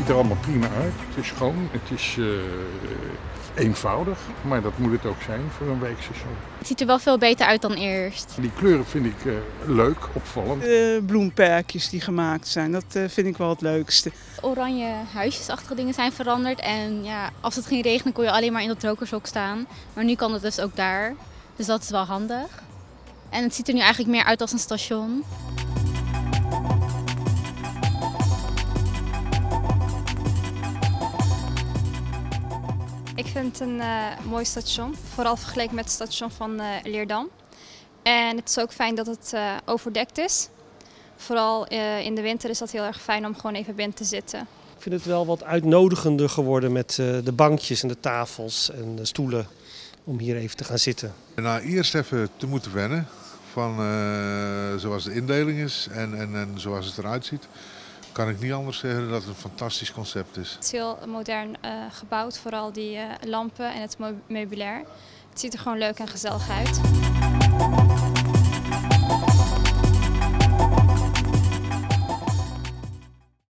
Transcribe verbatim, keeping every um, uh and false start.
ziet er allemaal prima uit. Het is schoon, het is uh, eenvoudig, maar dat moet het ook zijn voor een wijkstation. Het ziet er wel veel beter uit dan eerst. Die kleuren vind ik uh, leuk, opvallend. De bloemperkjes die gemaakt zijn, dat uh, vind ik wel het leukste. Oranje huisjesachtige dingen zijn veranderd en ja, als het ging regenen kon je alleen maar in dat rokershok staan. Maar nu kan het dus ook daar, dus dat is wel handig. En het ziet er nu eigenlijk meer uit als een station. Ik vind het een uh, mooi station, vooral vergeleken met het station van uh, Leerdam. En het is ook fijn dat het uh, overdekt is. Vooral uh, in de winter is dat heel erg fijn om gewoon even binnen te zitten. Ik vind het wel wat uitnodigender geworden met uh, de bankjes en de tafels en de stoelen om hier even te gaan zitten. Nou, eerst even te moeten wennen van uh, zoals de indeling is en, en, en zoals het eruit ziet. Kan ik niet anders zeggen dat het een fantastisch concept is. Het is heel modern uh, gebouwd, vooral die uh, lampen en het meubilair. Het ziet er gewoon leuk en gezellig uit.